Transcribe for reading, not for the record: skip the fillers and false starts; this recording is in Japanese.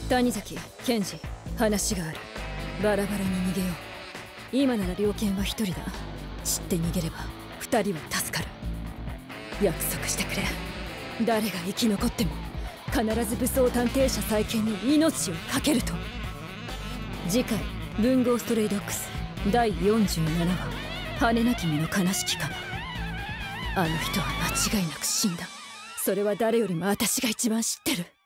谷崎、健二、話がある。バラバラに逃げよう。今なら猟犬は一人だ。知って逃げれば二人は助かる。約束してくれ。誰が生き残っても必ず武装探偵社再建に命を懸けると。次回文豪ストレイドッグス第47話、羽なき身の悲しきかな。あの人は間違いなく死んだ。それは誰よりも私が一番知ってる。